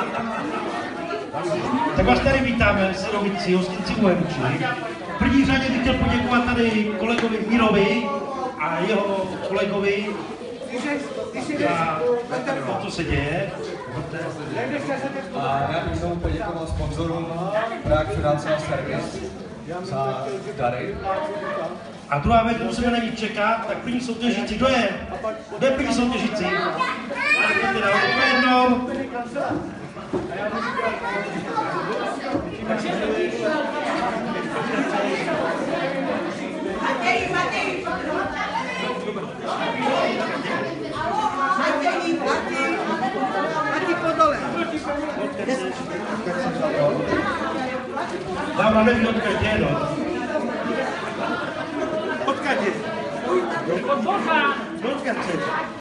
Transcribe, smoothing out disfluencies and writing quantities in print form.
Tak vás tady vítáme, syrovici, hostinci Uemči. V první řadě bych chtěl poděkovat tady kolegovi Mírovi a jeho kolegovi za to, co se děje. A já bych znovu poděkoval sponzorům Prague Financial Service za dary. A druhá věc, kdo se nejvíc čeká, tak první soutěžící. Kdo je? Kdo je první soutěžící? Jednou. Dávám nevím, odkud je, no. Odkud je? Odkud je?